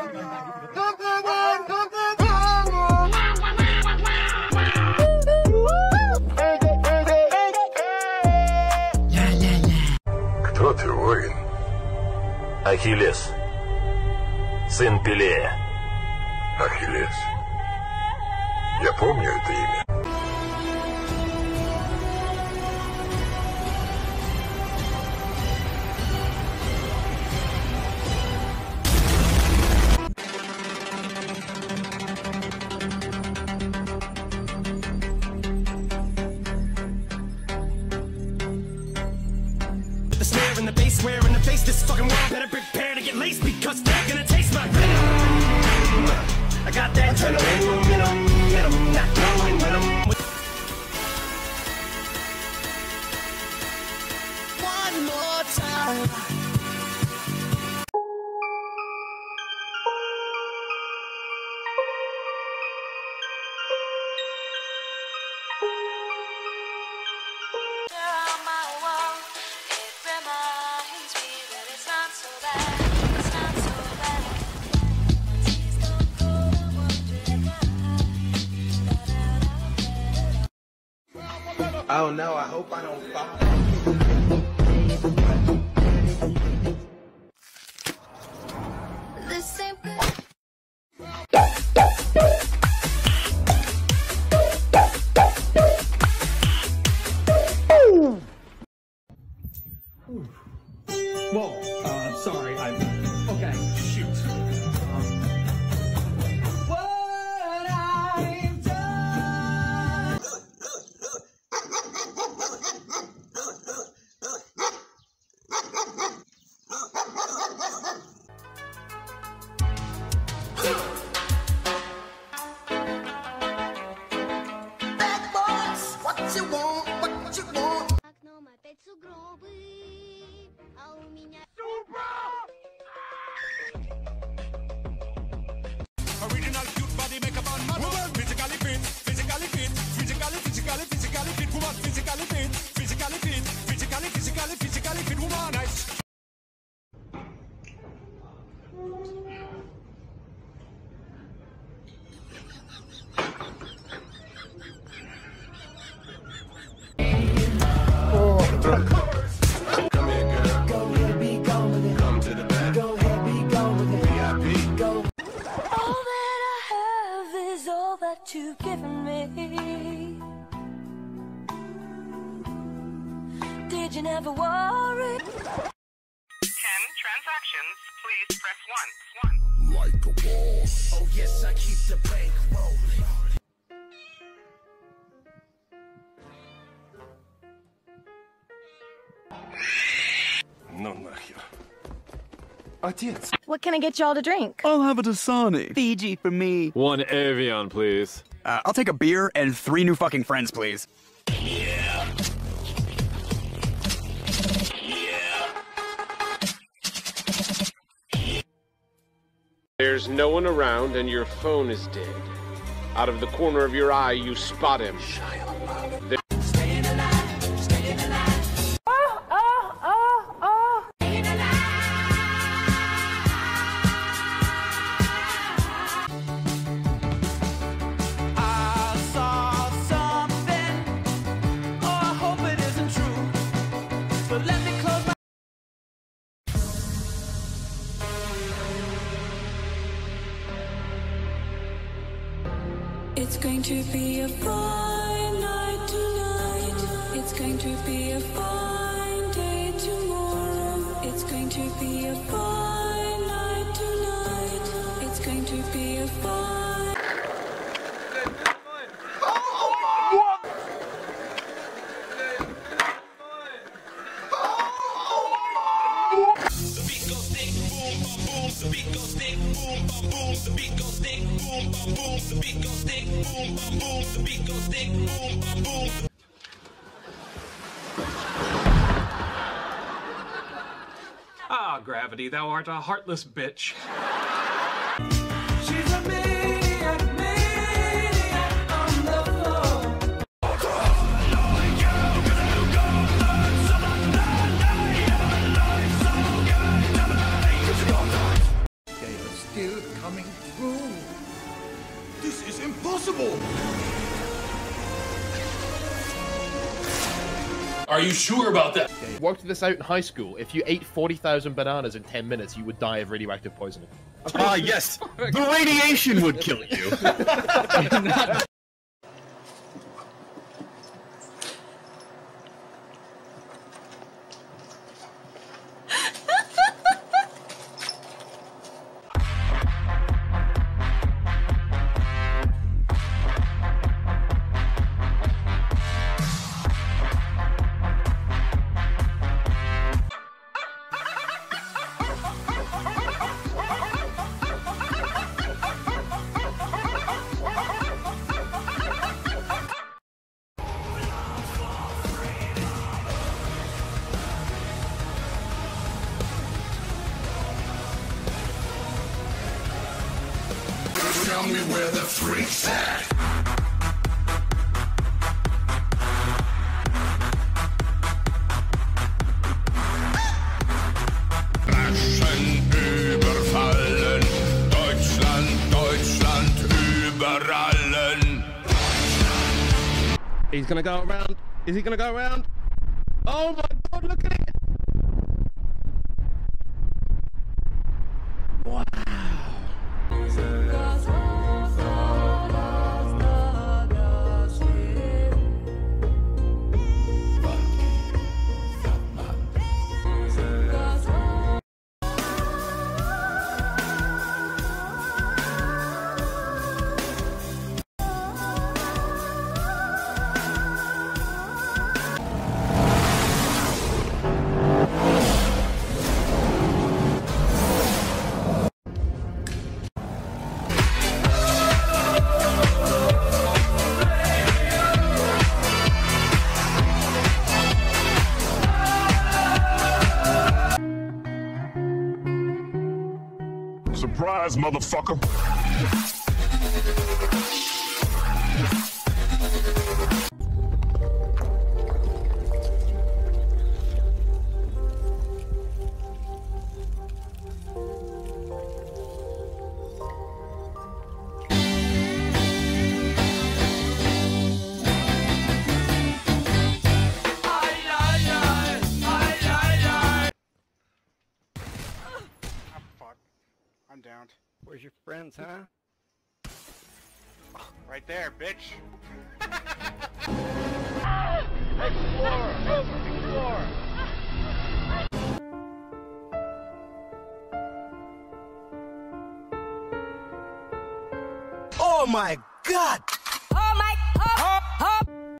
Кто ты, воин? Ахиллес, сын Пелея. Ахиллес. Я помню это имя. The snare and the bass, swear in the face, this fucking world better prepare to get laced because they're gonna taste my venom. I got that adrenaline in 'em, not going with 'em. One more time. Oh no, I hope I don't fall. This ain't Whoa, sorry, okay, shoot. What I've done. bad boys. What you want? What you want? Окном опять сугробы, а у меня Original cute body makeup on my woman. Physically fit, physically fit, physically fit woman. Physically fit, physically fit woman. Nice. Come here, girl. Go ahead, be gone with it. Come to the back. Go ahead, be gone with it. VIP. Go. all that I have is all that you've given me. Did you never worry? 10 transactions, please press 1. Like a boss. Oh yes, I keep the bank rolling. Ну нахер. Отец. What can I get y'all to drink? I'll have a Dasani. Fiji for me. One Evian, please. I'll take a beer and 3 new fucking friends, please. There's no one around and your phone is dead. Out of the corner of your eye, you spot him. I saw something. Oh, I hope it isn't true. So let me close my. It's going to be a fine night tonight. It's going to be a fine day tomorrow. It's going to be a fine night tonight. It's going to be a fine. The beat goes stick, boom, bum, boom. The beat goes stick, boom, bum, boom. The beat goes stick, boom, bum, boom. The beat goes stick, boom, bum, boom. The beat goes stick, boom, bum, boom. Ah, Gravity, thou art a heartless bitch. She's a maniac, maniac on the floor. Still Are you sure about that? Okay. Worked this out in high school. If you ate 40,000 bananas in 10 minutes, you would die of radioactive poisoning. Ah, yes. The radiation would kill you. Tell me where the freak's at. Raschen überfallen, Deutschland, Deutschland überallen. He's gonna go around. Is he gonna go around? Oh my God! Look at it. Wow. Surprise, motherfucker. I'm down. Where's your friends, huh? Right there, bitch. Explore! Explore! Oh my God!